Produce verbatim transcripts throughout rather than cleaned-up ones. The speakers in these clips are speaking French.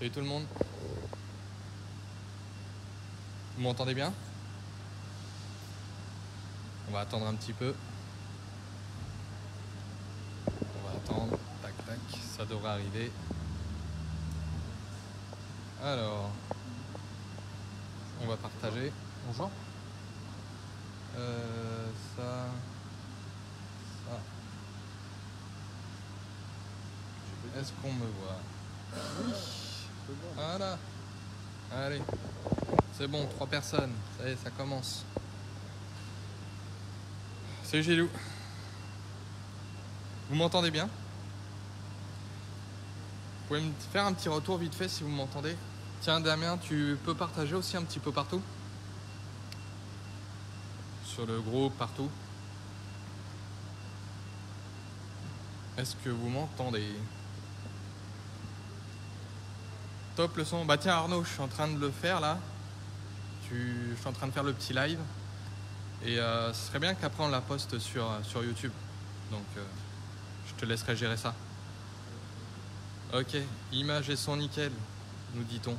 Salut tout le monde. Vous m'entendez bien? On va attendre un petit peu. On va attendre. Tac, tac. Ça devrait arriver. Alors, on va partager. Bonjour. Euh, ça. Ça. Est-ce qu'on me voit? Oui. Voilà. Allez. C'est bon, trois personnes. Ça y est, ça commence. Salut Gilou. Vous m'entendez bien? Vous pouvez me faire un petit retour vite fait si vous m'entendez? Tiens Damien, tu peux partager aussi un petit peu partout? Sur le groupe, partout. Est-ce que vous m'entendez? Top le son. Bah tiens Arnaud, je suis en train de le faire là. Tu... Je suis en train de faire le petit live. Et euh, ce serait bien qu'après on la poste sur, sur YouTube. Donc euh, je te laisserai gérer ça. Ok, image et son nickel, nous dit-on.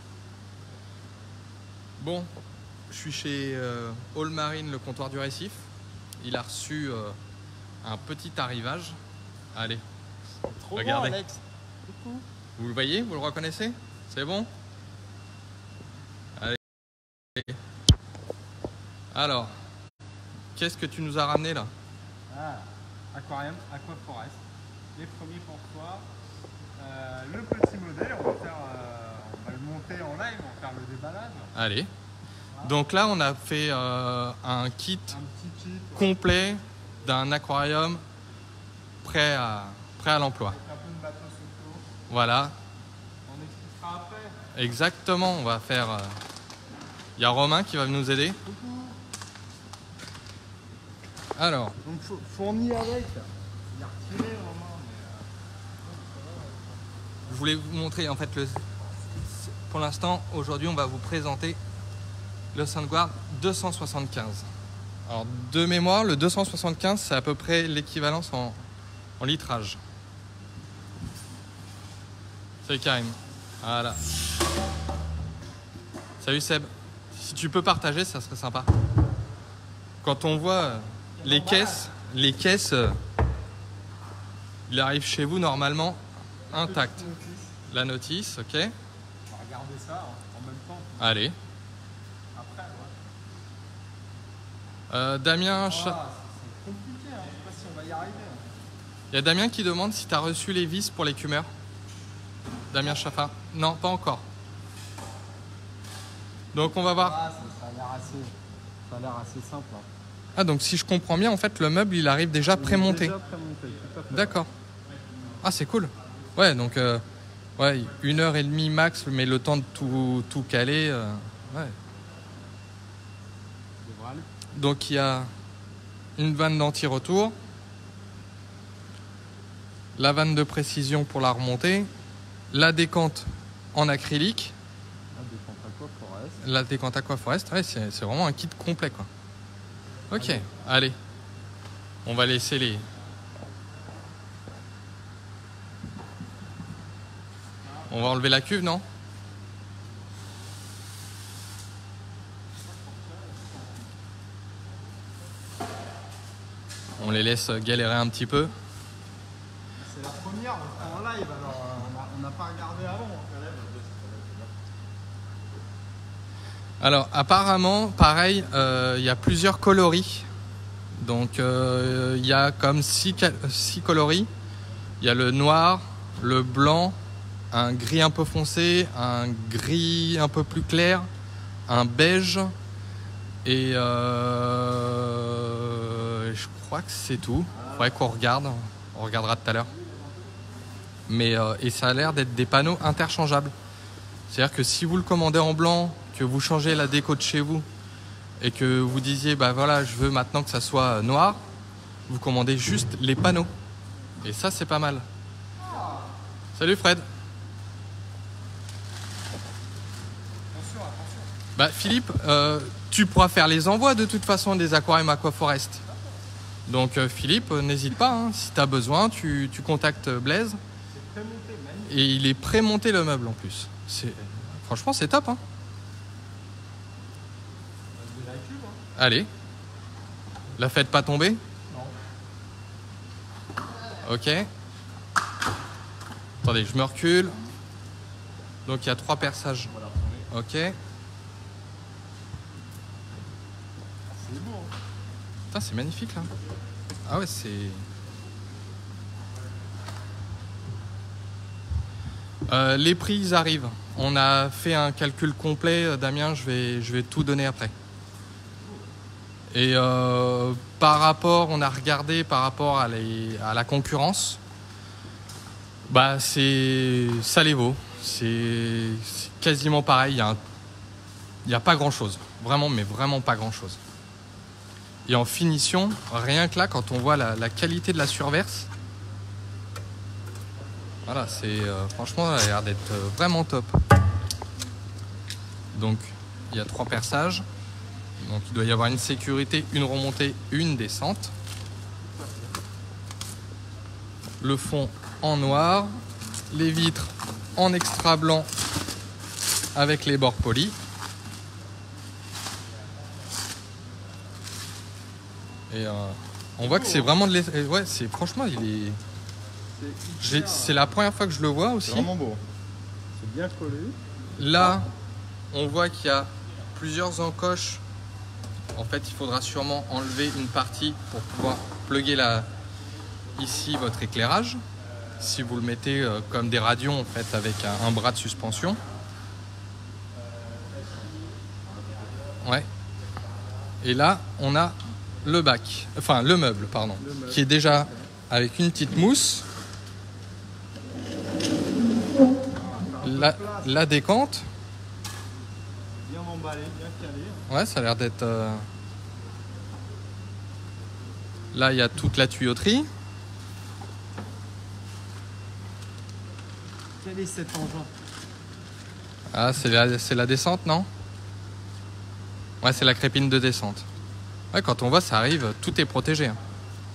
Bon, je suis chez euh, All Marine, le comptoir du Récif. Il a reçu euh, un petit arrivage. Allez, trop regardez. Bon, Alex. Coucou. Vous le voyez? Vous le reconnaissez? C'est bon? Allez. Alors, qu'est-ce que tu nous as ramené là? Ah, aquarium, Aquaforest. Les premiers pour toi. Euh, le petit modèle, on va, faire, euh, on va le monter en live, on va faire le déballage. Allez. Voilà. Donc là, on a fait euh, un kit, un petit kit ouais. complet d'un aquarium prêt à, prêt à l'emploi. Avec un peu de bateau sauto. Voilà. On expliquera après. Exactement, on va faire... Il euh... y a Romain qui va nous aider. Coucou. Alors. Donc fourni avec. Il a retiré Romain. Je voulais vous montrer en fait le... Pour l'instant, aujourd'hui, on va vous présenter le SoundGuard deux cent soixante-quinze. Alors, de mémoire, le deux cent soixante-quinze, c'est à peu près l'équivalence en, en litrage. Salut Karim. Voilà. Salut Seb. Si tu peux partager, ça serait sympa. Quand on voit les caisses, les caisses, il arrive chez vous normalement intact. La notice, ok. On va regarder ça en même temps. Allez. Après, ouais. Euh, Damien... Oh, c'est compliqué, hein. Je sais pas si on va y arriver. Il y a Damien qui demande si tu as reçu les vis pour l'écumeur. Damien Chaffa. Non, pas encore. Donc on va voir. Ah, ça, ça a l'air assez, ça a l'air assez simple. Hein. Ah, donc si je comprends bien, en fait, le meuble, il arrive déjà prémonté. Déjà prémonté, tout à fait. D'accord. Ah, c'est cool. Ouais, donc... Euh... Ouais, une heure et demie max, mais le temps de tout, tout caler. Euh, ouais. Donc il y a une vanne d'anti-retour, la vanne de précision pour la remontée, la décante en acrylique, la décante Aquaforest. La décante Aquaforest, ouais, c'est vraiment un kit complet quoi. Ok, allez. allez, on va laisser les... On va enlever la cuve, non? On les laisse galérer un petit peu. C'est la première, on fait en live, alors on n'a pas regardé avant. Alors apparemment, pareil, euh, il y a plusieurs coloris. Donc euh, il y a comme six, six coloris. Il y a le noir, le blanc, un gris un peu foncé, un gris un peu plus clair, un beige et euh, je crois que c'est tout. Il faudrait qu'on regarde, on regardera tout à l'heure. Mais euh, et ça a l'air d'être des panneaux interchangeables. C'est-à-dire que si vous le commandez en blanc, que vous changez la déco de chez vous et que vous disiez bah voilà je veux maintenant que ça soit noir, vous commandez juste les panneaux. Et ça c'est pas mal. Salut Fred. Bah Philippe, euh, tu pourras faire les envois de toute façon des aquariums Aquaforest. Donc euh, Philippe, euh, n'hésite pas, hein, si tu as besoin, tu, tu contactes Blaise. Et il est prémonté le meuble en plus. C'est... Franchement, c'est top. Hein. Allez. La faites pas tomber? Non. Ok. Attendez, je me recule. Donc il y a trois perçages. Ok. C'est beau. Hein. Putain, c'est magnifique là. Ah ouais, c'est... Euh, les prix, ils arrivent. On a fait un calcul complet. Damien, je vais, je vais tout donner après. Et euh, par rapport, on a regardé par rapport à, les, à la concurrence, bah c'est, ça les vaut. C'est, c'est quasiment pareil. Il n'y a, a pas grand-chose. Vraiment, mais vraiment pas grand-chose. Et en finition, rien que là, quand on voit la, la qualité de la surverse, voilà, c'est euh, franchement, ça a l'air d'être euh, vraiment top. Donc, il y a trois perçages. Donc, il doit y avoir une sécurité, une remontée, une descente. Le fond en noir. Les vitres en extra blanc avec les bords polis. Et euh, on voit que c'est vraiment de l'effet. Ouais, c'est franchement, il est. J'ai... C'est la première fois que je le vois aussi. C'est vraiment beau. C'est bien collé. Là, on voit qu'il y a plusieurs encoches. En fait, il faudra sûrement enlever une partie pour pouvoir plugger la... ici votre éclairage. Si vous le mettez euh, comme des radions en fait, avec un, un bras de suspension. Ouais. Et là, on a le bac, enfin le meuble, pardon, le meuble. Qui est déjà avec une petite mousse. La, la décante. Bien emballé, bien calé. Ouais, ça a l'air d'être... Euh... Là, il y a toute la tuyauterie. Quel est cet engin? Ah, c'est la, c'est la descente, non? Ouais, c'est la crépine de descente. Ouais, quand on voit, ça arrive, tout est protégé. Hein.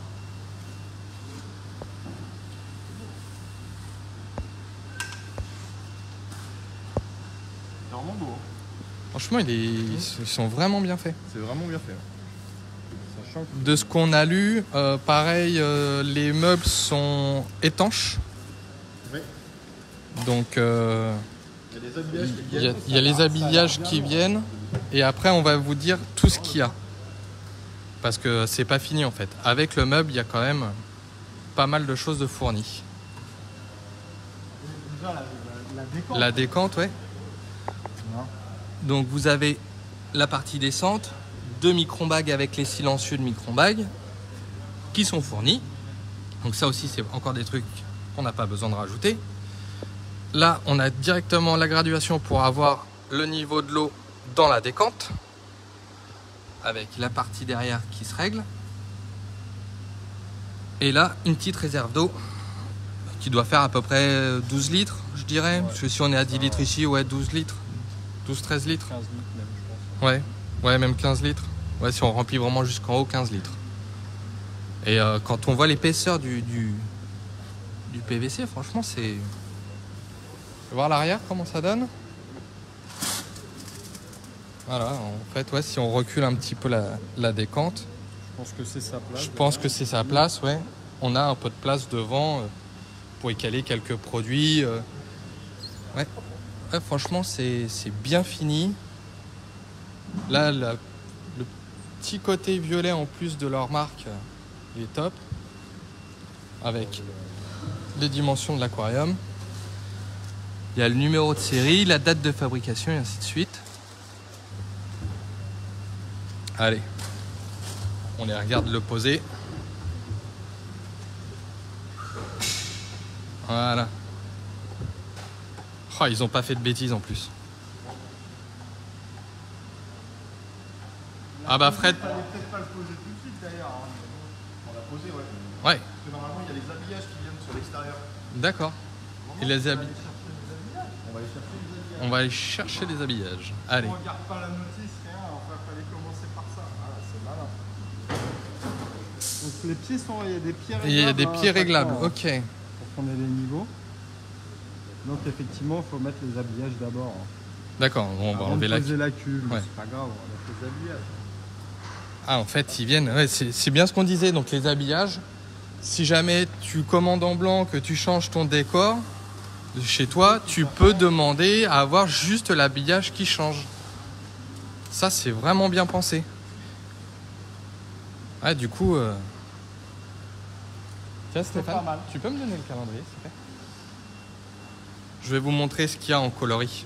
C'est vraiment beau. Hein. Franchement, il est... ils sont vraiment bien faits. C'est vraiment bien fait. Sachant que... De ce qu'on a lu, euh, pareil, euh, les meubles sont étanches. Oui. Donc, euh, il y a les habillages qui il viennent. y a, il y a les habillages qui viennent. Et après, on va vous dire tout ce qu'il y a. Parce que c'est pas fini en fait. Avec le meuble, il y a quand même pas mal de choses de fournies. Déjà, la, la, la décante. La décante, ouais. Non. Donc vous avez la partie descente, deux micron-bags avec les silencieux de micron-bags qui sont fournis. Donc ça aussi, c'est encore des trucs qu'on n'a pas besoin de rajouter. Là, on a directement la graduation pour avoir le niveau de l'eau dans la décante. Avec la partie derrière qui se règle. Et là, une petite réserve d'eau qui doit faire à peu près douze litres, je dirais. Ouais. Parce que si on est à dix litres ici, ouais, douze litres. douze treize litres. quinze litres même, je pense. Ouais, ouais, même quinze litres. Ouais, si on remplit vraiment jusqu'en haut, quinze litres. Et euh, quand on voit l'épaisseur du, du, du P V C, franchement, c'est... Je vais voir l'arrière, comment ça donne. Voilà, en fait, ouais, si on recule un petit peu la, la décante. Je pense que c'est sa place. Je pense que c'est sa place, ouais. On a un peu de place devant euh, pour y caler quelques produits. Euh. Ouais. Ouais, franchement, c'est, c'est bien fini. Là, la, le petit côté violet en plus de leur marque, euh, il est top. Avec les dimensions de l'aquarium. Il y a le numéro de série, la date de fabrication et ainsi de suite. Allez, on les regarde le poser. Voilà. Oh, ils ont pas fait de bêtises en plus. Ah bah Fred. Il fallait peut-être pas le poser tout de suite d'ailleurs. Hein. On l'a posé, ouais. Ouais. Parce que normalement, il y a les habillages qui viennent sur l'extérieur. D'accord. Et les habillages. On va aller chercher les habillages. On va aller chercher les habillages. Allez. On regarde pas la notice, rien. Enfin, il fallait commencer par ça. Voilà, c'est malin. Donc les pieds sont, il y a des pieds réglables. Il y a des pieds hein, réglables. hein, Ok. pour qu'on ait les niveaux. Donc effectivement, il faut mettre les habillages d'abord. Hein. D'accord, bon, on va Avant enlever de la poser la cuve, ouais. c'est pas grave, on va mettre les habillages. Ah, en fait, ils viennent. Ouais, c'est bien ce qu'on disait. Donc, les habillages, si jamais tu commandes en blanc, que tu changes ton décor chez toi, tu peux demander à avoir juste l'habillage qui change. Ça, c'est vraiment bien pensé. Ah, du coup. Euh... Tiens, Stéphane, tu peux me donner le calendrier, s'il te plaît? Je vais vous montrer ce qu'il y a en coloris.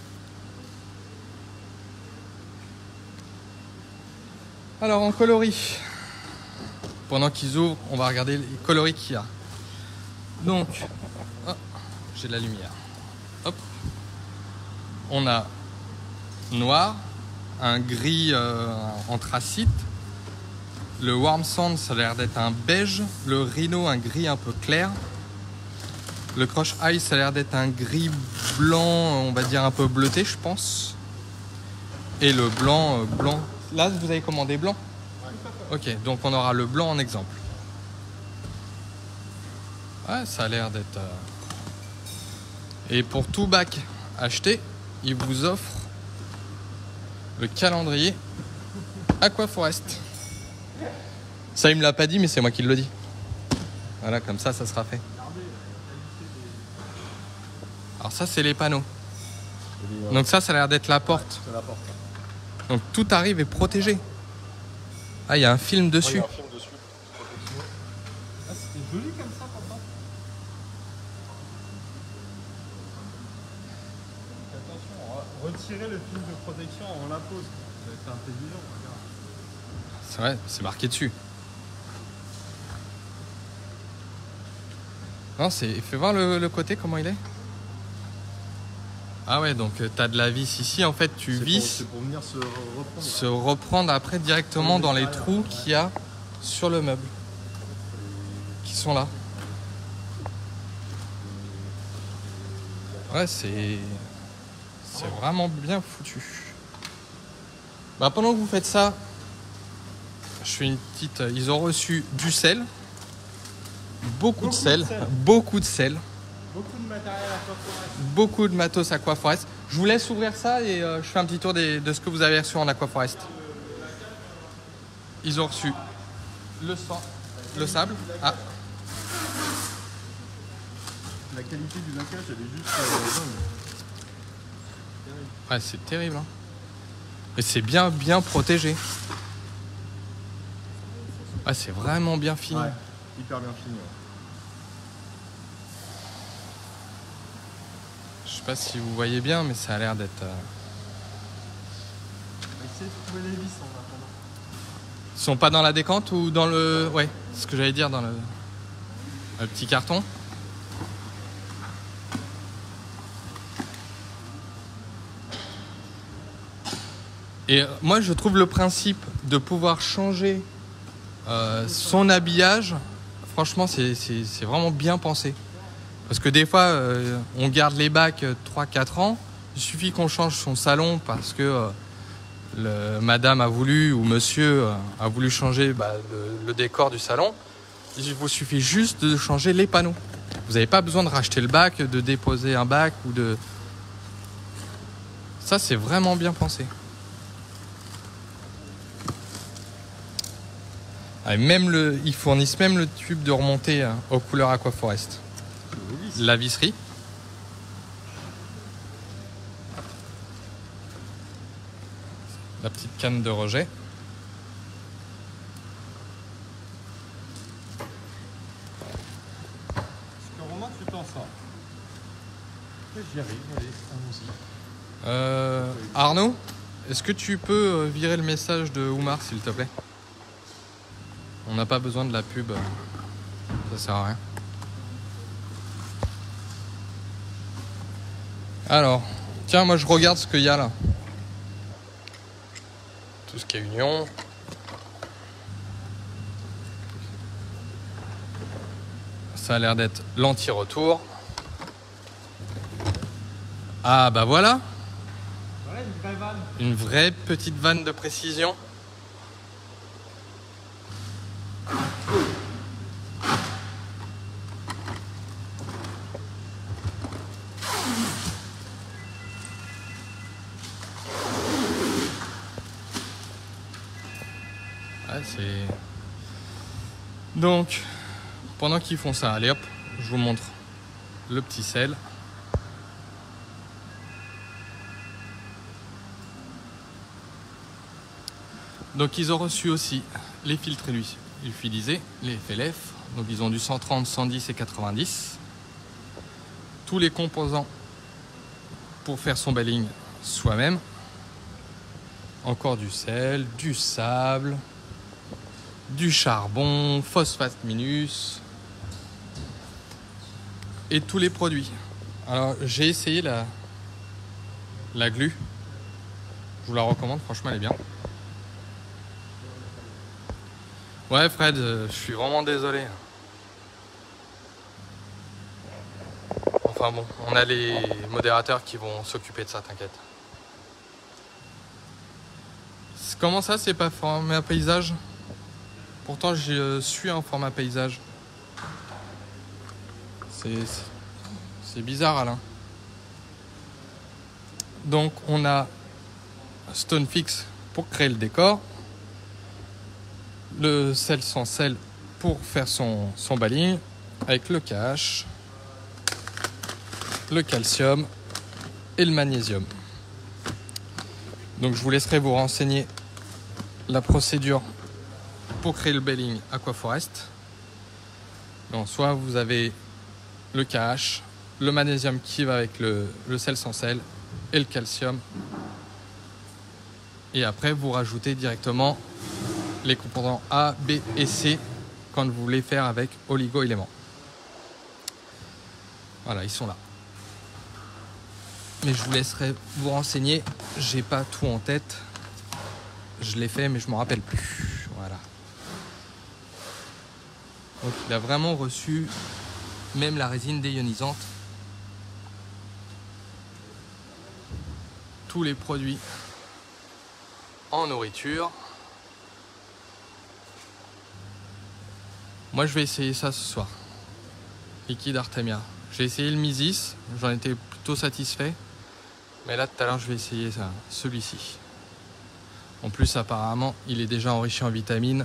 Alors en coloris, pendant qu'ils ouvrent, on va regarder les coloris qu'il y a. Donc, oh, j'ai de la lumière. Hop. On a noir, un gris euh, anthracite. Le warm sand, ça a l'air d'être un beige. Le rhino, un gris un peu clair. Le crush ice, ça a l'air d'être un gris blanc, on va dire un peu bleuté, je pense. Et le blanc, euh, blanc. Là, vous avez commandé blanc? Ok, donc on aura le blanc en exemple. Ouais, ça a l'air d'être... Euh... Et pour tout bac acheté, il vous offre le calendrier Aquaforest. Ça, il me l'a pas dit, mais c'est moi qui le dis. Voilà, comme ça, ça sera fait. Alors ça, c'est les panneaux. Donc ça, ça a l'air d'être la porte. C'est la porte. Donc tout arrive est protégé. Ah, il y a un film dessus. Il y a un film dessus. Ah, c'était joli comme ça, papa. Attention, retirer le film de protection avant la pose. Ça va être intelligent, regarde. C'est vrai, c'est marqué dessus. Non, c'est. Fais voir le, le côté, comment il est. Ah ouais, donc tu as de la vis ici, en fait tu visses. C'est pour venir se reprendre. Se reprendre après directement dans les trous qu'il y a sur le meuble. Qui sont là. Ouais, c'est. C'est vraiment bien foutu. Bah, pendant que vous faites ça, je fais une petite. Ils ont reçu du sel. Beaucoup, beaucoup de sel. De sel. Beaucoup de sel. Beaucoup de matériel Aquaforest. Beaucoup de matos Aquaforest. Je vous laisse ouvrir ça et euh, je fais un petit tour des, de ce que vous avez reçu en Aquaforest. Ils ont reçu le sang, le sable. Ah. La qualité du laquage, elle est juste euh, dingue. Ouais, c'est terrible. Hein. Et c'est bien, bien protégé. Ouais, c'est vraiment bien fini. Ouais, hyper bien fini. Ouais. Je sais pas si vous voyez bien, mais ça a l'air d'être... Euh... Essayez de trouver les vis en attendant. Ils sont pas dans la décante ou dans le... Ouais, c'est ce que j'allais dire, dans le, le petit carton. Et moi, je trouve le principe de pouvoir changer euh, son habillage, franchement, c'est vraiment bien pensé. Parce que des fois, euh, on garde les bacs trois quatre ans. Il suffit qu'on change son salon parce que euh, le, madame a voulu ou monsieur euh, a voulu changer bah, le, le décor du salon. Il vous suffit juste de changer les panneaux. Vous n'avez pas besoin de racheter le bac, de déposer un bac ou de... Ça, c'est vraiment bien pensé. Ah, et même le, ils fournissent même le tube de remontée hein, aux couleurs Aquaforest. La visserie. La petite canne de rejet. Est-ce que Romain, tu t'en sors? J'y arrive, allez, allons-y. Euh, Arnaud, est-ce que tu peux virer le message de Oumar, s'il te plaît? On n'a pas besoin de la pub. Ça sert à rien. Alors, tiens, moi je regarde ce qu'il y a là. Tout ce qui est Union. Ça a l'air d'être l'anti-retour. Ah bah voilà. Voilà une vraie vanne. Une vraie petite vanne de précision. Ouais, c'est... Donc, pendant qu'ils font ça, allez hop, je vous montre le petit sel. Donc ils ont reçu aussi les filtres lyophilisés, les F L F. Donc ils ont du cent trente, cent dix et quatre-vingt-dix. Tous les composants pour faire son baling soi-même. Encore du sel, du sable, du charbon, phosphate minus et tous les produits. Alors j'ai essayé la, la glu. Je vous la recommande, franchement elle est bien. Ouais Fred, je suis vraiment désolé. Enfin bon, on a les modérateurs qui vont s'occuper de ça, t'inquiète. Comment ça, c'est pas format paysage? Pourtant, je suis en format paysage. C'est bizarre, Alain. Donc, on a Stonefix pour créer le décor. Le sel sans sel pour faire son, son baling. Avec le K H, le calcium et le magnésium. Donc, je vous laisserai vous renseigner la procédure pour créer le baling Aquaforest. Donc, soit vous avez le K H, le magnésium qui va avec le, le sel sans sel et le calcium. Et après, vous rajoutez directement les composants A, B et C quand vous voulez faire avec oligo-éléments. Voilà, ils sont là. Mais je vous laisserai vous renseigner. J'ai pas tout en tête. Je l'ai fait, mais je ne me rappelle plus. Voilà. Donc, il a vraiment reçu même la résine déionisante. Tous les produits en nourriture. Moi, je vais essayer ça ce soir. Liquide Artemia. J'ai essayé le Misis. J'en étais plutôt satisfait. Mais là, tout à l'heure, je vais essayer ça, celui-ci. En plus, apparemment, il est déjà enrichi en vitamines.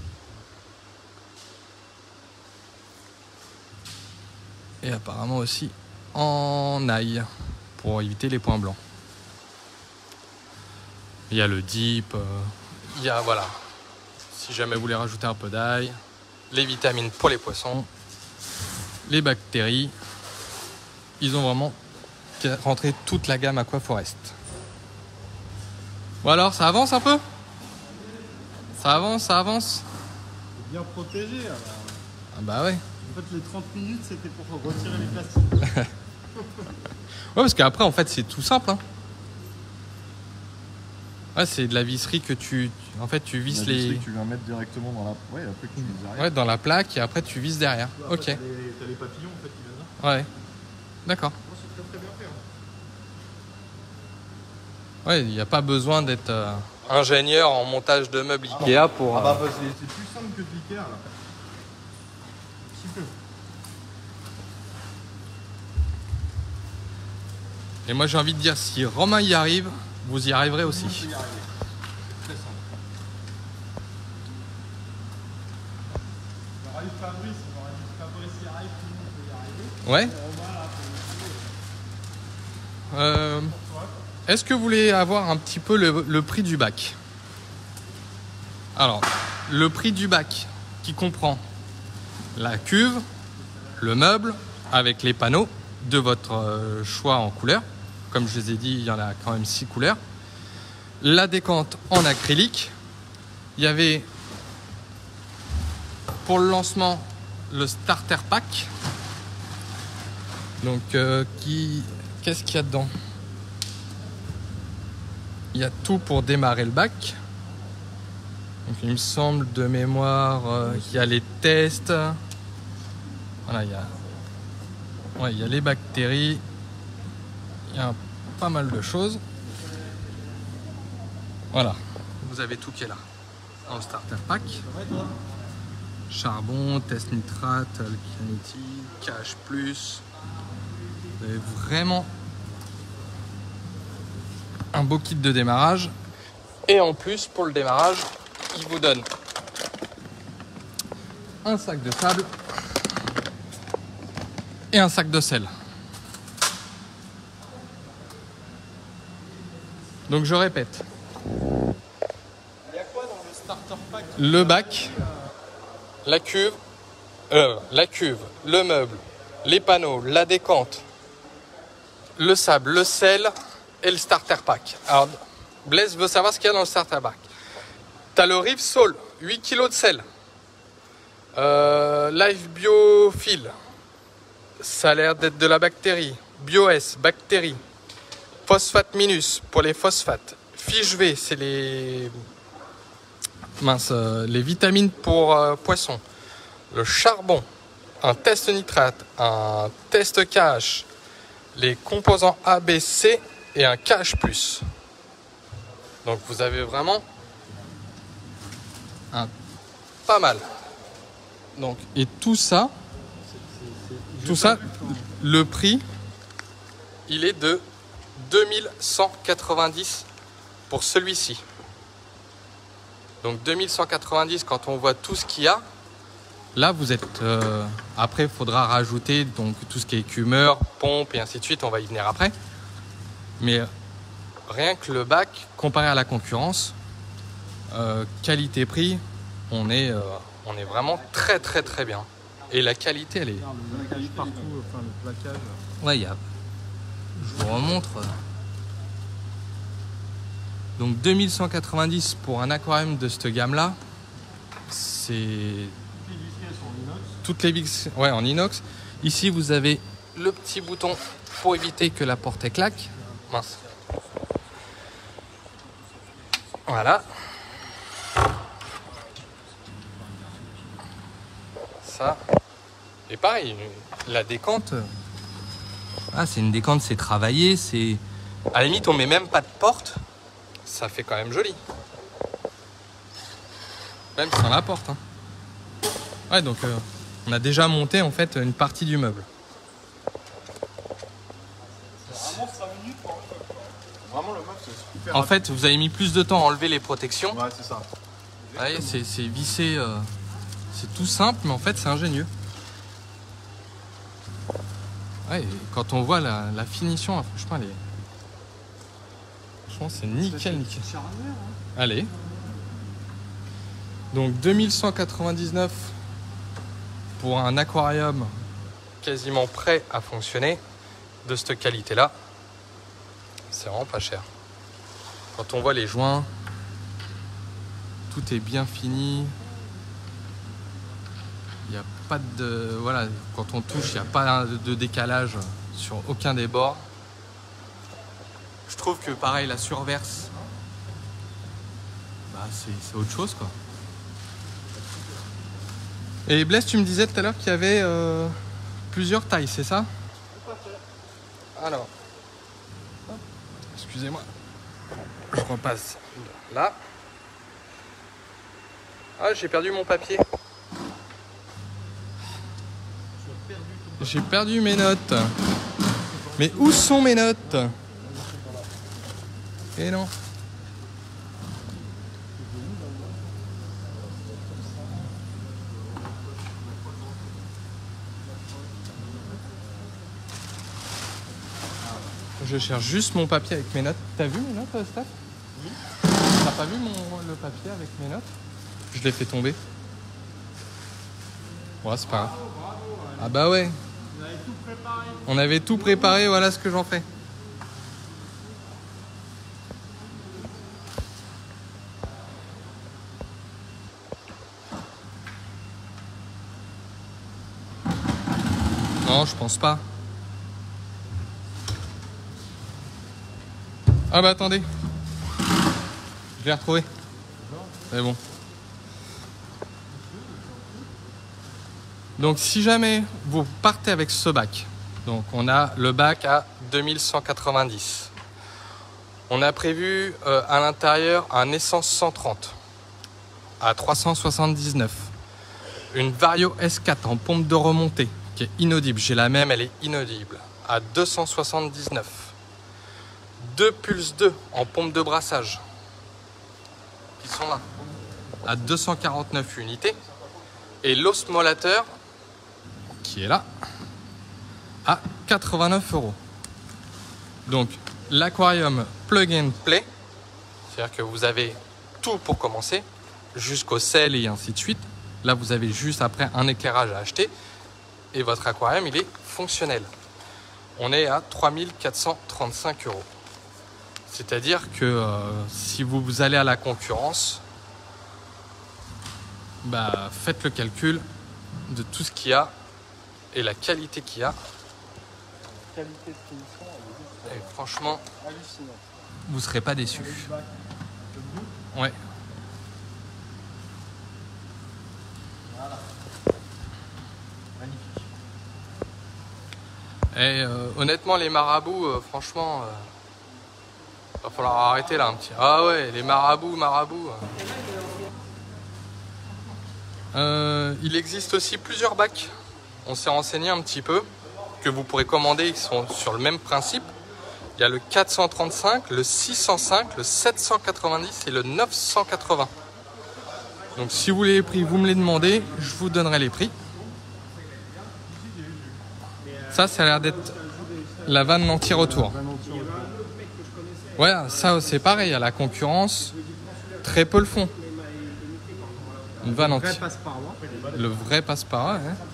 Et apparemment aussi en ail, pour éviter les points blancs. Il y a le dip, euh, il y a, voilà, si jamais vous voulez rajouter un peu d'ail, les vitamines pour les poissons, les bactéries. Ils ont vraiment rentré toute la gamme Aquaforest. Bon alors, ça avance un peu? Ça avance, ça avance? C'est bien protégé alors. Ah bah ouais. En fait, les trente minutes, c'était pour retirer les plastiques. Ouais, parce qu'après, en fait, c'est tout simple. Hein. Ouais, c'est de la visserie que tu... En fait, tu visses les... que tu viens mettre directement dans la... Ouais, après que tu visses derrière. Ouais, dans la plaque et après, tu visses derrière. Après, ok. T'as les, t'as les papillons, en fait, qui viennent là. Ouais. D'accord. Oh, c'est très très bien fait. Hein. Ouais, il n'y a pas besoin d'être euh, ingénieur en montage de meubles Ah, Ikea pour... Ah euh, bah, bah c'est c'est plus simple que de l'Ikea, là. Si peu. Et moi, j'ai envie de dire, si Romain y arrive, vous y arriverez Tout le aussi. monde peut y arriver. C'est très simple. J'aurais eu Fabrice, j'aurais dit Fabrice y arrive, tout le monde peut y arriver. Ouais. Euh, voilà, pour Euh, le coup, pour toi. Est-ce que vous voulez avoir un petit peu le, le prix du bac? Alors, le prix du bac qui comprend la cuve, le meuble avec les panneaux de votre euh, choix en couleur. Comme je les ai dit, il y en a quand même six couleurs. La décante en acrylique. Il y avait pour le lancement le starter pack. Donc, euh, qui, qu'est-ce qu'il y a dedans? Il y a tout pour démarrer le bac. Donc, il me semble de mémoire euh, qu'il y a les tests. Voilà, il y a, ouais, il y a les bactéries. Il y a pas mal de choses. Voilà, vous avez tout qui est là dans le starter pack. Charbon, test nitrate, alkalinity, K H plus. Vous avez vraiment un beau kit de démarrage. Et en plus, pour le démarrage, il vous donne un sac de sable et un sac de sel. Donc je répète. Il y a quoi dans le starter pack? Le bac, la cuve, euh, la cuve, le meuble, les panneaux, la décante, le sable, le sel et le starter pack. Alors, Blaise veut savoir ce qu'il y a dans le starter pack. Tu as le Reef Sol, huit kilos de sel. Euh, Life Biofil, ça a l'air d'être de la bactérie. BioS, bactérie. Phosphate minus pour les phosphates. Fiche V, c'est les mince, euh, les vitamines pour euh, poissons. Le charbon, un test nitrate, un test cache, les composants A, B, C et un cache plus. Donc vous avez vraiment un pas mal. Donc et tout ça, tout ça, le prix, il est de deux mille cent quatre-vingt-dix pour celui-ci. Donc deux mille cent quatre-vingt-dix quand on voit tout ce qu'il y a. Là vous êtes... Euh, après il faudra rajouter donc, tout ce qui est écumeur, pompe et ainsi de suite. On va y venir après. Mais rien que le bac, comparé à la concurrence, euh, qualité-prix, on est, euh, on est vraiment très très très bien. Et la qualité elle est... Le plaquage partout, enfin le plaquage. Ouais, il y a... Je vous remontre. Donc deux mille cent quatre-vingt-dix pour un aquarium de cette gamme-là, c'est toutes les vis, ouais, en inox. Ici, vous avez le petit bouton pour éviter que la porte claque. Mince. Voilà. Ça. Et pareil, la décante. Ah, c'est une décante, c'est travaillé, c'est... À la limite, on met même pas de porte. Ça fait quand même joli. Même sans la porte. Hein. Ouais, donc euh, on a déjà monté en fait une partie du meuble. Vraiment cinq minutes pour enlever. Vraiment, le meuble, c'est super. En fait, vous avez mis plus de temps à enlever les protections. Ouais, c'est ça. Vous voyez, c'est c'est vissé. Euh, c'est tout simple, mais en fait, c'est ingénieux. Ouais, et quand on voit la, la finition, franchement, elle est... Franchement, c'est nickel, nickel. Allez. Donc deux mille cent quatre-vingt-dix-neuf pour un aquarium quasiment prêt à fonctionner de cette qualité-là. C'est vraiment pas cher. Quand on voit les joints, tout est bien fini. Il n'y a pas de... Voilà, quand on touche, il n'y a pas de décalage sur aucun des bords. Je trouve que pareil, la surverse, bah, c'est autre chose quoi. Et Blaise, tu me disais tout à l'heure qu'il y avait euh, plusieurs tailles, c'est ça? Alors, excusez-moi, je repasse là. Ah, j'ai perdu mon papier. J'ai perdu mes notes. Mais où sont mes notes? Et non. Je cherche juste mon papier avec mes notes. T'as vu mes notes, Steph? Oui. T'as pas vu mon, le papier avec mes notes? Je l'ai fait tomber. Ouais, c'est pas grave. Ah bah ouais. On avait tout préparé. On avait tout préparé, voilà ce que j'en fais. Non, je pense pas. Ah bah attendez. Je l'ai retrouvé. C'est bon. Donc si jamais vous partez avec ce bac, donc on a le bac à deux mille cent quatre-vingt-dix. On a prévu euh, à l'intérieur un essence cent trente à trois cent soixante-dix-neuf. Une Vario S quatre en pompe de remontée qui est inaudible. J'ai la même, elle est inaudible. À deux cent soixante-dix-neuf. Deux Pulse deux en pompe de brassage qui sont là. À deux cent quarante-neuf unités. Et l'osmolateur, qui est là, à quatre-vingt-neuf euros. Donc l'aquarium plug and play, c'est-à-dire que vous avez tout pour commencer, jusqu'au sel et ainsi de suite. Là, vous avez juste après un éclairage à acheter et votre aquarium, il est fonctionnel. On est à trois mille quatre cent trente-cinq euros. C'est-à-dire que euh, si vous allez à la concurrence, bah, faites le calcul de tout ce qu'il y a et la qualité qu'il y a. La qualité de finition, elle est juste Et franchement, hallucinante. vous ne serez pas déçus. Ouais. Voilà. Magnifique. Et euh, honnêtement, les marabouts, euh, franchement, euh, va falloir arrêter là un petit. Ah ouais, les marabouts, marabouts. Euh, il existe aussi plusieurs bacs. On s'est renseigné un petit peu, que vous pourrez commander, ils sont sur le même principe. Il y a le quatre cent trente-cinq, le six cent cinq, le sept cent quatre-vingt-dix et le neuf cent quatre-vingts. Donc si vous voulez les prix, vous me les demandez, je vous donnerai les prix. Ça, ça a l'air d'être la vanne anti-retour. Ouais, ça c'est pareil, à la concurrence, très peu le font. Une vanne Le anti. vrai passe par là. Le vrai passe par là. Hein.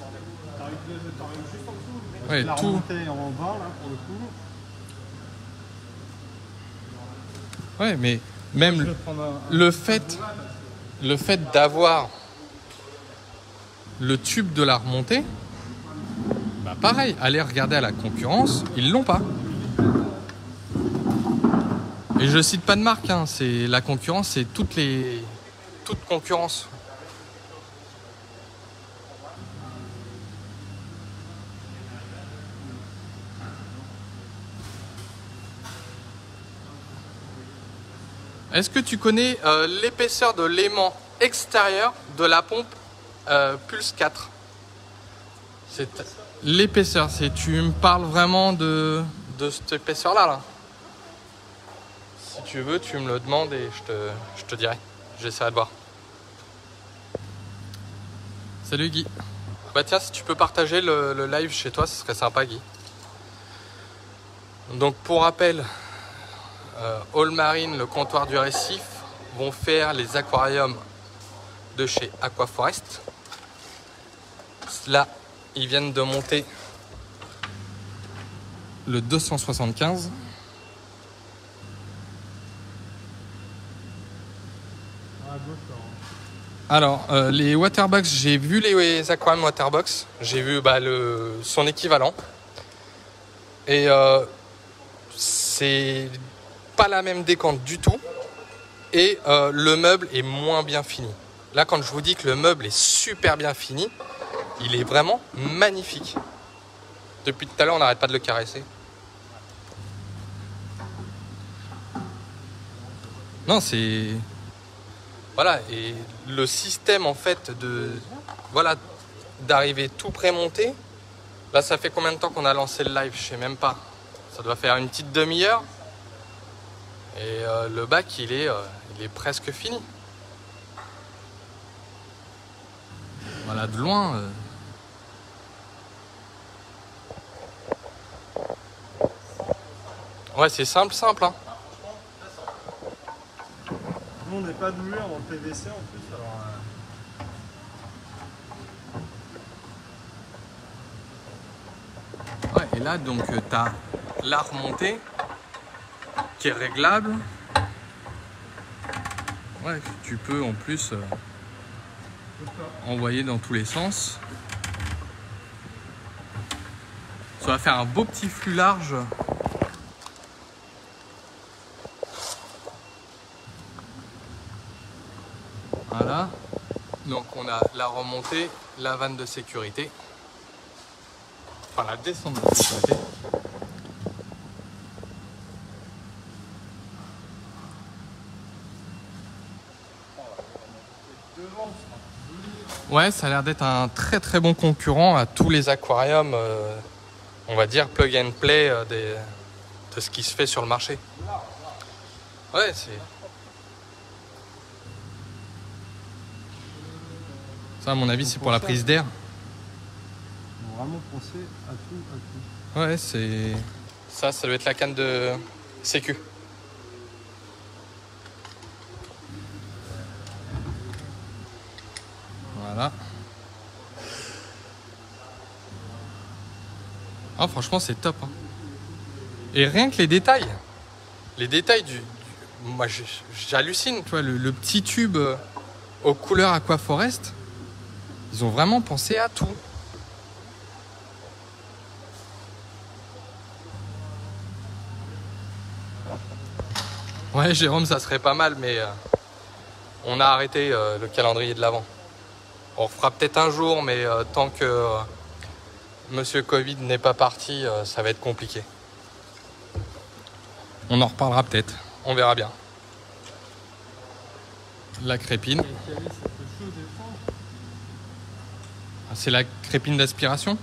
Ouais, La tout. remontée en bas là pour le coup. Ouais, mais même Je le, vais prendre un- le fait, le fait d'avoir le tube de la remontée, bah pareil, allez regarder à la concurrence, ils l'ont pas. Et je cite pas de marque, hein, c'est la concurrence, c'est toutes les, toute concurrence. Est-ce que tu connais euh, l'épaisseur de l'aimant extérieur de la pompe euh, Pulse quatre? C'est l'épaisseur, c'est tu me parles vraiment de, de cette épaisseur-là là. Si tu veux, tu me le demandes et je te, je te dirai. J'essaierai de voir. Salut Guy. Bah tiens, si tu peux partager le, le live chez toi, ce serait sympa Guy. Donc pour rappel, euh, All Marine, le comptoir du Récif, vont faire les aquariums de chez Aquaforest. Là, ils viennent de monter le deux cent soixante-quinze. Alors, euh, les Waterbox, j'ai vu les aquariums Waterbox, j'ai vu bah, le, son équivalent. Et euh, c'est pas la même décante du tout. Et euh, le meuble est moins bien fini. Là, quand je vous dis que le meuble est super bien fini, il est vraiment magnifique. Depuis tout à l'heure, on n'arrête pas de le caresser. Non, c'est... Voilà, et le système en fait de... Voilà, d'arriver tout prémonté. Là, ça fait combien de temps qu'on a lancé le live? Je sais même pas. Ça doit faire une petite demi-heure. Et euh, le bac, il est, euh, il est presque fini. Voilà, de loin... Euh... Ouais, c'est simple, simple. Hein. Nous, on n'est pas doué en P V C en plus. Alors, euh... Ouais, et là, donc, euh, tu as la remontée qui est réglable. Ouais, tu peux en plus euh, envoyer dans tous les sens. Ça va faire un beau petit flux large. Voilà. Donc on a la remontée, la vanne de sécurité. Enfin la descente de sécurité. Ouais, ça a l'air d'être un très très bon concurrent à tous les aquariums, euh, on va dire plug and play euh, des, de ce qui se fait sur le marché. Ouais, c'est... Ça, à mon avis, c'est pour la prise d'air. Ils ont vraiment pensé à tout, à tout. Ouais, c'est... Ça, ça doit être la canne de sécu. Voilà. Ah, franchement, c'est top. Hein. Et rien que les détails. Les détails du... du... Moi, j'hallucine. Tu vois, le, le petit tube aux couleurs Aquaforest, ils ont vraiment pensé à tout. Ouais, Jérôme, ça serait pas mal, mais euh, on a arrêté euh, le calendrier de l'Avent. On refera peut-être un jour, mais euh, tant que euh, Monsieur Covid n'est pas parti, euh, ça va être compliqué. On en reparlera peut-être, on verra bien. La crépine. Ah, c'est la crépine d'aspiration.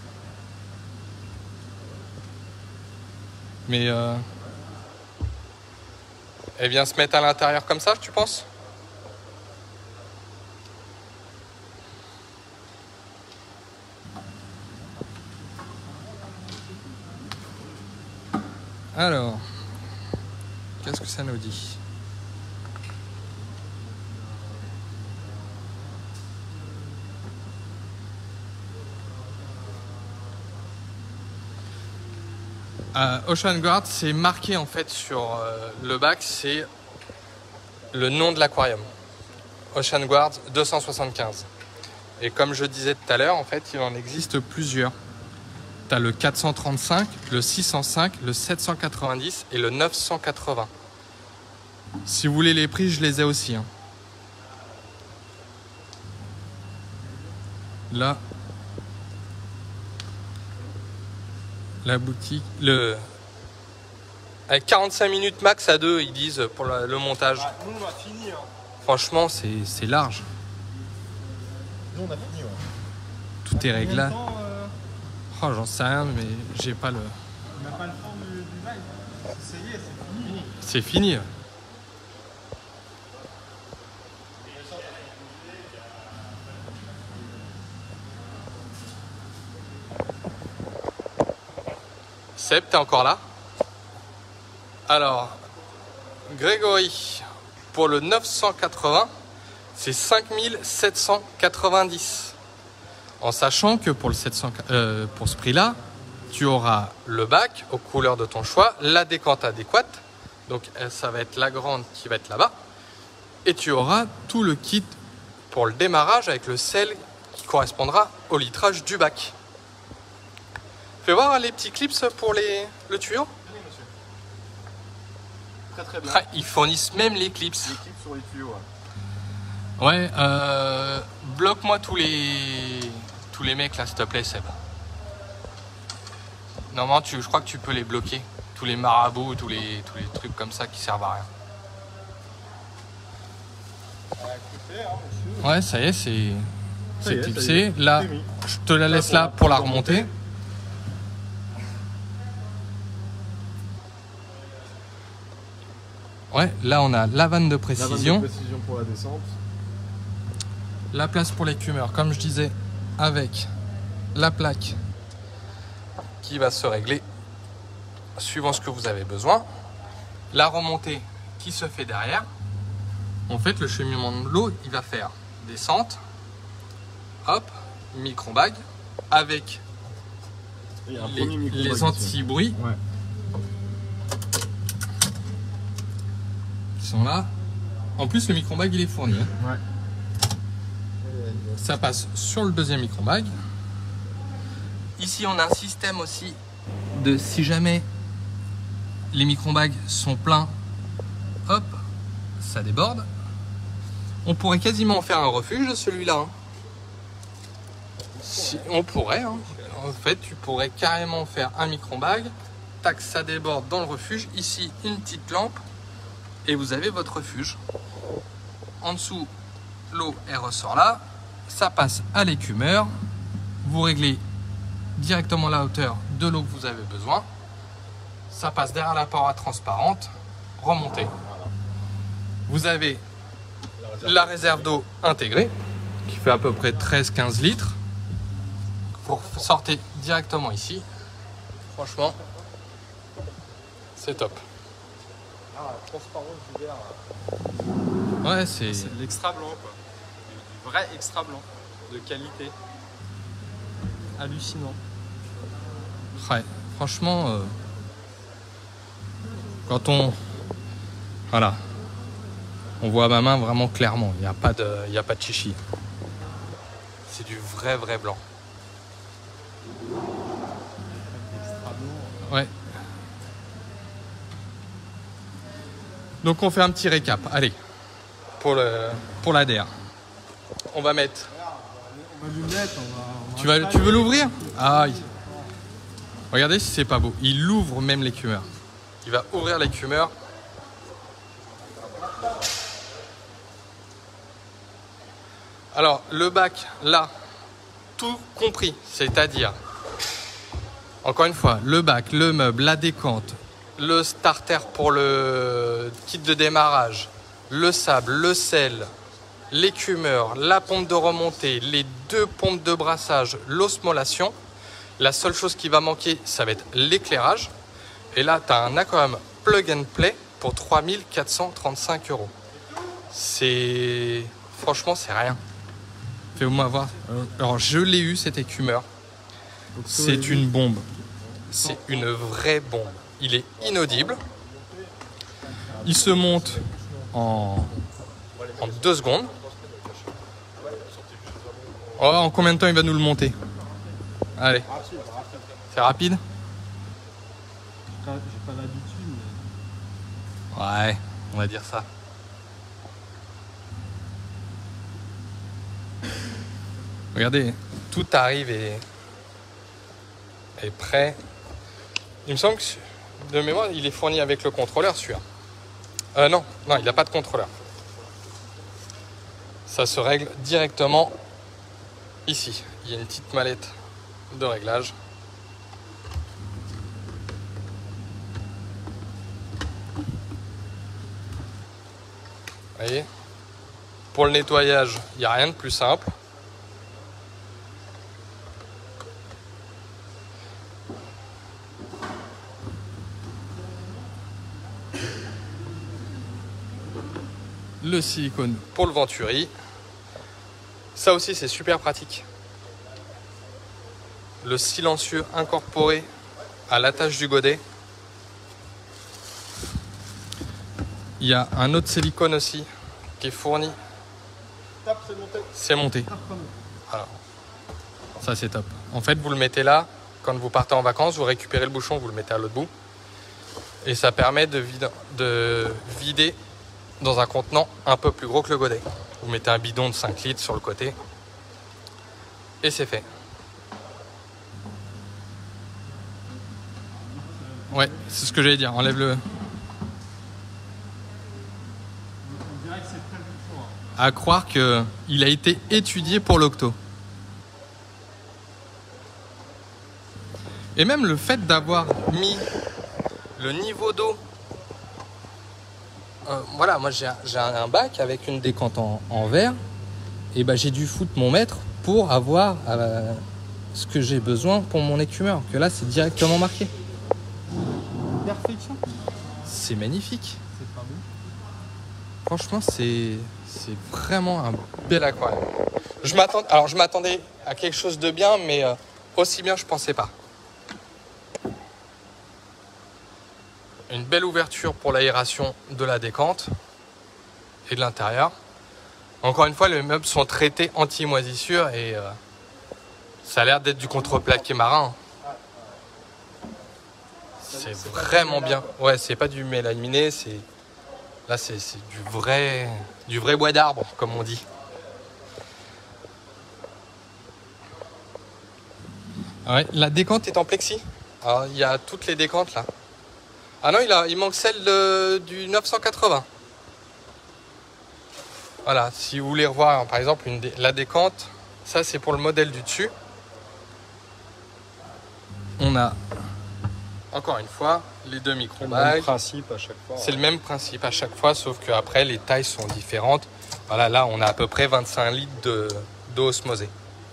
Mais euh, elle vient se mettre à l'intérieur comme ça, tu penses? Alors, qu'est-ce que ça nous dit? Euh, Ocean Guard, c'est marqué en fait sur euh, le bac, c'est le nom de l'aquarium. Ocean Guard deux cent soixante-quinze. Et comme je disais tout à l'heure, en fait, il en existe plusieurs. Tu as le quatre cent trente-cinq, le six cent cinq, le sept cent quatre-vingt-dix et le neuf cent quatre-vingts. Si vous voulez les prix, je les ai aussi. Hein. Là, la boutique, le avec quarante-cinq minutes max à deux, ils disent pour la, le montage. Ah, nous on a fini. Hein. Franchement, c'est large. Nous on a fini. Ouais. Tout est réglable. Euh... Oh, j'en sais rien, mais j'ai pas le. On n'a pas le temps du, du live. Ça y est, c'est fini. C'est fini. Seb, t'es encore là? Alors, Grégory, pour le neuf cent quatre-vingts, c'est cinq mille sept cent quatre-vingt-dix. En sachant que pour, le sept cents, euh, pour ce prix-là, tu auras le bac aux couleurs de ton choix, la décante adéquate, donc ça va être la grande qui va être là-bas, et tu auras tout le kit pour le démarrage avec le sel qui correspondra au litrage du bac. Fais voir les petits clips pour les, le tuyau. Oui, monsieur. Très très bien. Ah, ils fournissent même les clips. Les clips sur les tuyaux. Ouais, ouais euh, bloque-moi tous les tous les mecs là, s'il te plaît, Seb. Normalement, tu, je crois que tu peux les bloquer. Tous les marabouts, tous les, tous les trucs comme ça qui servent à rien. ah, écoutez, hein, monsieur. Ouais, ça y est, c'est Ça y est, clipsé. ça y est, Là, c'est mis. je te la Là, laisse pour là la- pour la pour remonter. remonter. Ouais, là on a la vanne de La vanne précision, de précision pour la descente. la place pour l'écumeur, comme je disais, avec la plaque qui va se régler suivant ce que vous avez besoin. La remontée qui se fait derrière. En fait, le cheminement de l'eau, il va faire descente, hop, micro-bag, avec Il y a un les, premier micro les ici. anti-bruits Ouais. qui sont là. En plus, le micro-bag, il est fourni. hein. Ouais. Ça passe sur le deuxième micro-bag. Ici, on a un système aussi de si jamais les micro-bags sont pleins, hop, ça déborde. On pourrait quasiment en faire un refuge, celui-là. hein. Si, on pourrait. hein. En fait, tu pourrais carrément faire un micro-bag. Tac, ça déborde dans le refuge. Ici, une petite lampe. Et vous avez votre refuge. En dessous, l'eau, elle ressort là. Ça passe à l'écumeur. Vous réglez directement la hauteur de l'eau que vous avez besoin. Ça passe derrière la paroi transparente. Remontez. Vous avez la réserve d'eau intégrée. qui fait à peu près treize quinze litres. Vous sortez directement ici. Franchement, c'est top. Ah, la transparence du verre. Ouais, c'est... C'est de l'extra blanc, quoi. Du, du vrai extra blanc. De qualité. Hallucinant. Ouais, franchement, euh, quand on... Voilà. On voit ma main vraiment clairement. Il n'y a pas de, il n'y a pas de chichi. C'est du vrai, vrai blanc. Ouais. Donc on fait un petit récap. Allez, pour le, pour l'A D R. On va mettre. On va lui mettre, on va. on va Tu vas, pas tu veux lui- l'ouvrir? Aïe. Regardez si c'est pas beau. Il ouvre même l'écumeur. Il va ouvrir l'écumeur. Alors, le bac, là, tout compris, c'est-à-dire, encore une fois, le bac, le meuble, la décante, le starter pour le kit de démarrage, le sable, le sel, l'écumeur, la pompe de remontée, les deux pompes de brassage, l'osmolation. La seule chose qui va manquer, ça va être l'éclairage. Et là, tu as un Aquarium plug and play pour trois mille quatre cent trente-cinq euros. C'est... Franchement, c'est rien. Fais-moi voir. Alors, je l'ai eu, cet écumeur. C'est une bombe. C'est une vraie bombe. Il est inaudible. Il se monte en, en deux secondes. Oh, en combien de temps il va nous le monter? Allez. C'est rapide? J'ai pas l'habitude, mais. Ouais, on va dire ça. Regardez, tout arrive et est prêt. Il me semble que de mémoire, il est fourni avec le contrôleur, celui-là. Euh, non, non, il n'a pas de contrôleur. Ça se règle directement ici. Il y a une petite mallette de réglage. Vous voyez, pour le nettoyage, il n'y a rien de plus simple. Le silicone pour le venturi. Ça aussi, c'est super pratique. Le silencieux incorporé à l'attache du godet. Il y a un autre silicone aussi qui est fourni. C'est monté. Alors, ça c'est top. En fait, vous le mettez là. Quand vous partez en vacances, vous récupérez le bouchon, vous le mettez à l'autre bout. Et ça permet de vider, de vider dans un contenant un peu plus gros que le godet. Vous mettez un bidon de cinq litres sur le côté. Et c'est fait. Ouais, c'est ce que j'allais dire. Enlève le... On dirait que c'est très bouchon. À croire qu'il a été étudié pour l'octo. Et même le fait d'avoir mis le niveau d'eau. Euh, voilà, moi j'ai un, j'ai un bac avec une décante en, en verre. Et ben j'ai dû foutre mon mètre pour avoir euh, ce que j'ai besoin pour mon écumeur. Que là c'est directement marqué. Perfection. C'est magnifique. C'est pas bon. Franchement, c'est c'est vraiment un bel aquarium. Je m'attends, alors je m'attendais à quelque chose de bien, mais euh, aussi bien je pensais pas. Une belle ouverture pour l'aération de la décante et de l'intérieur. Encore une fois, les meubles sont traités anti-moisissure et euh, ça a l'air d'être du contreplaqué marin. C'est vraiment bien. Ouais, c'est pas du mélaminé, c'est là c'est c'est du vrai du vrai bois d'arbre comme on dit. Ouais, la décante est en plexi. Alors, il y a toutes les décantes là. Ah non, il a il manque celle de, du neuf cent quatre-vingts. Voilà, si vous voulez revoir par exemple une dé, la décante, ça c'est pour le modèle du dessus. On a encore une fois les deux micro Même bags. principe à chaque fois. C'est le même principe à chaque fois, sauf qu'après les tailles sont différentes. Voilà, là on a à peu près vingt-cinq litres de, d'eau osmosée.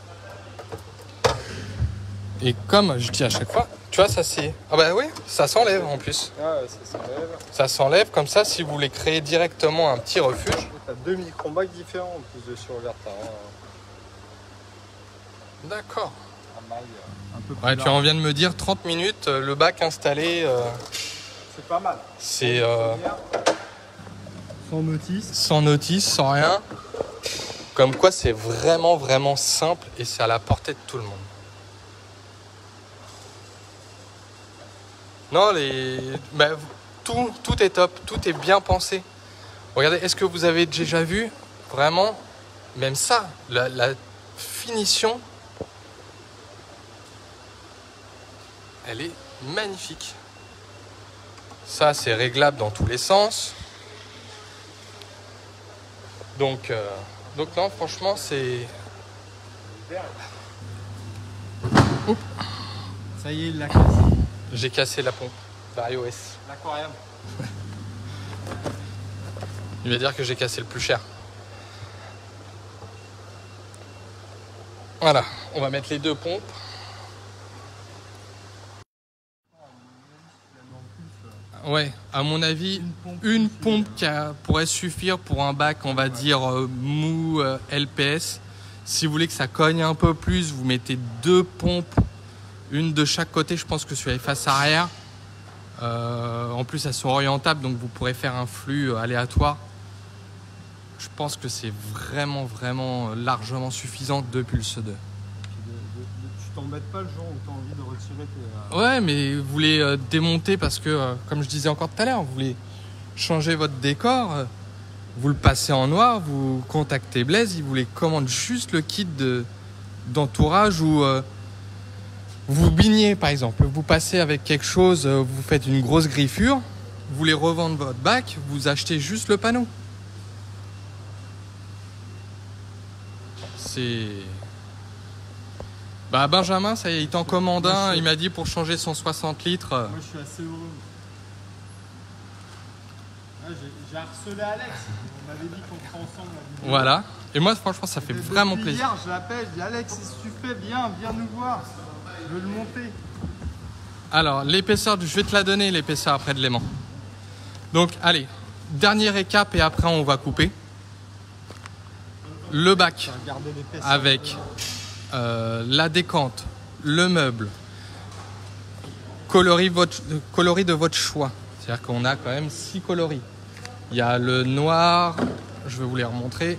Et comme je dis à chaque fois, tu vois, ça c'est... Ah bah oui, ça s'enlève en plus. Ah ouais, ça s'enlève. Ça s'enlève comme ça, si vous voulez créer directement un petit refuge. T'as deux micro-bacs différents en plus de survertar. Hein. D'accord. Un maille un peu plus Ouais, tu large. en viens de me dire trente minutes, le bac installé, euh, C'est pas mal. c'est euh, Sans notice. sans notice, sans rien. Comme quoi c'est vraiment vraiment simple et c'est à la portée de tout le monde. Non, les... bah, tout, tout est top, tout est bien pensé. Regardez, est-ce que vous avez déjà vu vraiment, même ça, la, la finition, elle est magnifique. Ça, c'est réglable dans tous les sens. Donc, euh, donc non, franchement, c'est... Oups. Ça y est, il l'a cassé. J'ai cassé la pompe d'iOS. L'aquarium. Il va dire que j'ai cassé le plus cher. Voilà, on va mettre les deux pompes. Ouais, à mon avis, Une pompe une suffit, pompe euh. qui a- pourrait suffire pour un bac, on va dire euh, mou euh, L P S. Si vous voulez que ça cogne un peu plus, vous mettez deux pompes, une de chaque côté. Je pense que celui-là est face arrière. Euh, en plus, elles sont orientables, donc vous pourrez faire un flux euh, aléatoire. Je pense que c'est vraiment, vraiment largement suffisant de Pulse deux. De- de- de- tu t'embêtes pas le jour où tu as envie de retirer tes. euh, Ouais, mais vous voulez euh, démonter parce que, euh, comme je disais encore tout à l'heure, vous voulez changer votre décor, euh, vous le passez en noir, vous contactez Blaise, il vous les commande juste le kit de, d'entourage ou euh, vous bignez par exemple, vous passez avec quelque chose, euh, vous faites une grosse griffure, vous voulez revendre votre bac, vous achetez juste le panneau. C'est... Bah Benjamin, ça y est, il t'en commande un, il m'a dit pour changer son soixante litres. euh, Moi, je suis assez heureux. Ah, j'ai, j'ai harcelé Alex. On avait dit qu'on ferait ensemble la vidéo. Voilà. Et moi, franchement, ça fait Depuis vraiment plaisir. Hier, je l'appelle, je dis Alex, si tu fais, viens, viens nous voir. Je veux le monter. Alors, l'épaisseur, du- je vais te la donner, l'épaisseur après de l'aimant. Donc, allez, dernier récap et après on va couper. Le bac Garder l'épaisseur. avec euh, la décante, le meuble, coloris, votre, coloris de votre choix. C'est-à-dire qu'on a quand même six coloris. Il y a le noir, je vais vous les remontrer.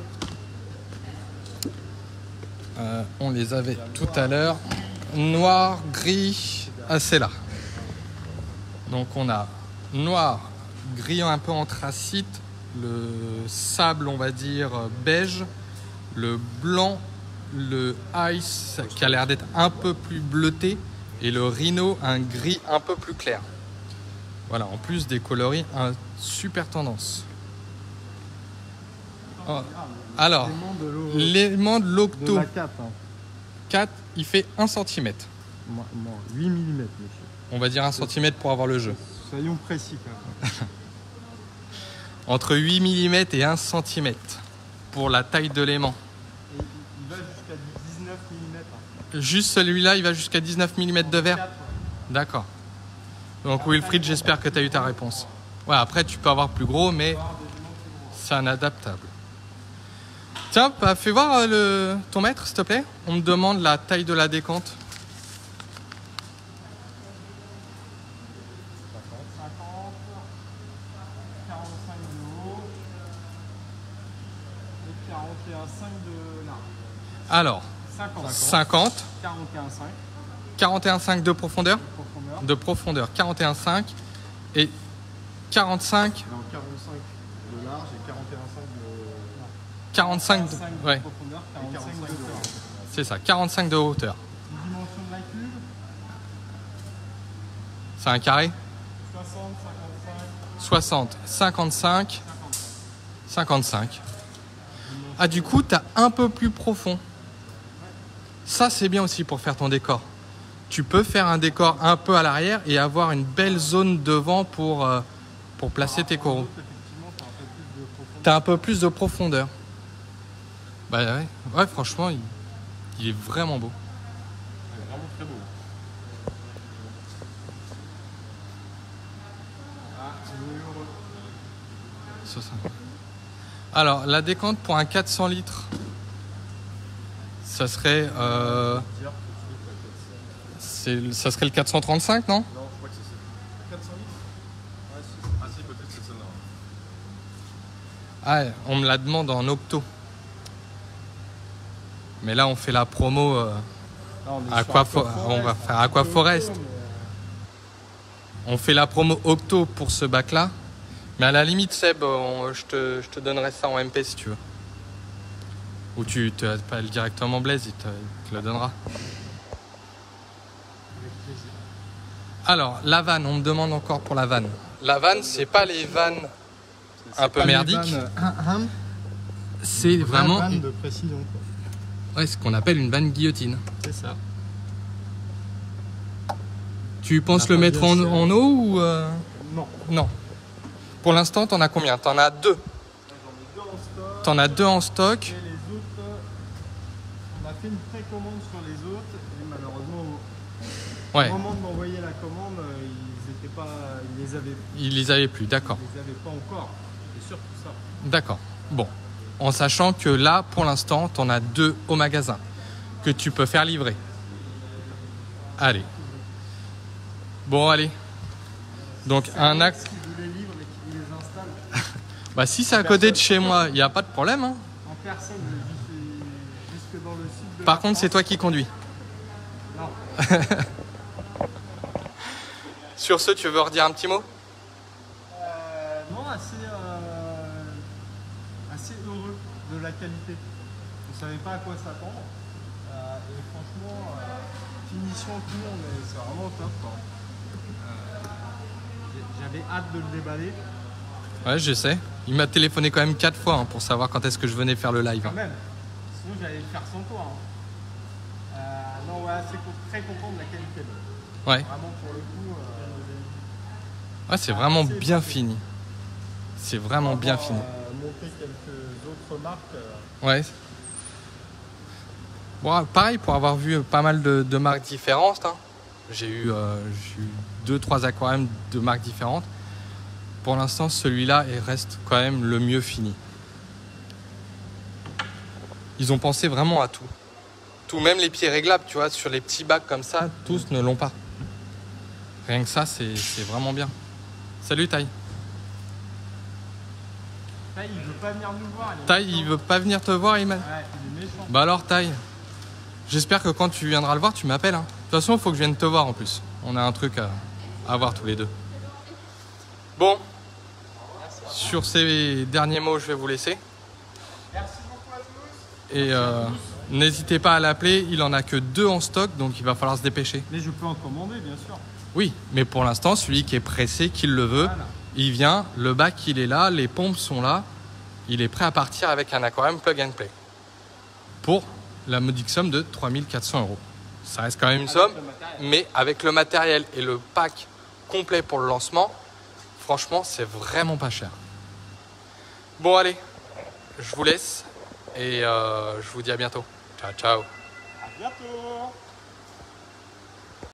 Euh, on les avait tout à l'heure. Noir, gris, ah, c'est là. Donc on a noir, gris un peu anthracite, le sable on va dire beige, le blanc, le ice qui a l'air d'être un peu plus bleuté et le rhino un gris un peu plus clair. Voilà, en plus des coloris, un super tendance. Oh, alors, L'aimant de l'eau. l'aimant de De l'Octo la quatre. Hein. quatre, il fait un centimètre. Moi, moi, huit millimètres, monsieur. On va dire un centimètre pour avoir le jeu. Soyons précis quand même. Entre huit millimètres et un centimètre pour la taille de l'aimant. Et il va jusqu'à dix-neuf millimètres. Juste celui-là, il va jusqu'à dix-neuf millimètres de verre. quatre. D'accord. Donc Wilfried, j'espère que tu as eu ta réponse. Ouais, après tu peux avoir plus gros, mais c'est un adaptable. Tiens, bah, fais voir euh, le... ton mètre, s'il te plaît. On me demande la taille de la décante. cinquante, quarante-cinq de haut et quarante et un virgule cinq de large. Alors, cinquante. cinquante, quarante et un virgule cinq quarante et un virgule cinq de profondeur, de profondeur. de profondeur quarante et un virgule cinq et quarante-cinq, Non, quarante-cinq de large et quarante et un virgule cinq de. quarante-cinq, quarante-cinq de... de ouais, profondeur, quarante-cinq de quarante-cinq de hauteur. c'est ça, quarante-cinq de hauteur. Les dimensions de la cuve, C'est un carré. soixante, cinquante-cinq, soixante, cinquante-cinq, cinquante-cinq. cinquante-cinq. Ah, du coup, tu as un peu plus profond. Ça, c'est bien aussi pour faire ton décor. Tu peux faire un décor un peu à l'arrière et avoir une belle zone devant pour, euh, pour placer tes coraux. Effectivement, tu as un peu plus de profondeur. Tu as un peu plus de profondeur. Bah ouais, ouais franchement, il, il est vraiment beau. Il est vraiment très beau. Ah, il est heureux. soixante. Alors, la décompte pour un quatre cents litres, ça serait, euh, c'est, ça serait le quatre cent trente-cinq, non? Non, je crois que c'est ça. quatre cents litres. Ouais, si. Ah si, peut-être c'est celle-là. Ah, on me la demande en octo. Mais là, on fait la promo. Euh, Là, on est Aqua sur Fo- on va faire Aqua Forest. Mais, euh, on fait la promo octo pour ce bac-là. Mais à la limite, Seb, on- je, te, je te donnerai ça en M P si tu veux. Ou tu te appelles directement Blaise, il te, il te le donnera. Alors, la vanne, on me demande encore pour la vanne. La vanne, c'est pas les vannes un peu pas les merdiques. vannes, hein, hein, C'est vraie vraiment vanne de précision, quoi. ouais, ce qu'on appelle une vanne guillotine. C'est ça. Tu penses On a le pas mettre bien en, sûr. en eau ou euh, Non. non? Pour l'instant, t'en as combien? T'en as deux. J'en ai deux en stock. T'en as deux en stock. Et les autres, on a fait une précommande sur les autres et malheureusement, Ouais, au moment de m'envoyer la commande, ils étaient pas, ils les avaient, ils les avaient plus, d'accord. ils les avaient pas encore. C'est sûr que ça. D'accord. Bon. En sachant que là, pour l'instant, t'en as deux au magasin que tu peux faire livrer. Allez. Bon, allez. Donc, un acte. Qui vous les livre et qui vous les installe Bah, si c'est à côté de chez moi, il n'y a pas de problème. Hein. en personne, jusque, jusque dans le sud de Par la contre, c'est France. toi qui conduis. Non. Sur ce, tu veux redire un petit mot? Euh, non, assez, euh, assez heureux de la qualité. On ne savait pas à quoi s'attendre. Euh, et franchement, euh, finition tout, mais c'est vraiment top, quoi. Euh, j'ai- J'avais hâte de le déballer. Ouais, je sais. Il m'a téléphoné quand même quatre fois hein, pour savoir quand est-ce que je venais faire le live. Quand même. Sinon, j'allais le faire sans toi. Hein. Euh, non, ouais, c'est co- très content de la qualité. Ouais, Vraiment, pour le coup. Euh, ouais c'est vraiment bien fini. C'est vraiment bien fini. Euh, monter quelques autres marques. euh, Ouais. Bon, pareil, pour avoir vu pas mal de, de marques différentes, hein. j'ai eu, euh, j'ai eu deux, trois aquariums de marques différentes. Pour l'instant, celui-là il reste quand même le mieux fini. Ils ont pensé vraiment à tout. Tout, même les pieds réglables, tu vois, sur les petits bacs comme ça, tous ne l'ont pas. Rien que ça, c'est c'est vraiment bien. Salut Taï. Taï, il veut pas venir nous voir. il est Taï, méchant. il veut pas venir te voir, Iman. Ouais, il est méchant. Bah alors Taï, j'espère que quand tu viendras le voir, tu m'appelles. Hein. De toute façon, il faut que je vienne te voir en plus. On a un truc à, à voir tous les deux. Bon, sur ces derniers mots, je vais vous laisser. Merci beaucoup à tous. Et euh, n'hésitez pas à l'appeler, il en a que deux en stock, donc il va falloir se dépêcher. Mais je peux en commander, bien sûr. Oui, mais pour l'instant, celui qui est pressé, qui le veut, Voilà. il vient, le bac il est là, les pompes sont là, il est prêt à partir avec un aquarium plug and play. Pour la modique somme de trois mille quatre cents euros. Ça reste quand même une somme, mais avec le matériel et le pack complet pour le lancement, franchement, c'est vraiment pas cher. Bon, allez, je vous laisse et euh, je vous dis à bientôt. Ciao, ciao. À bientôt.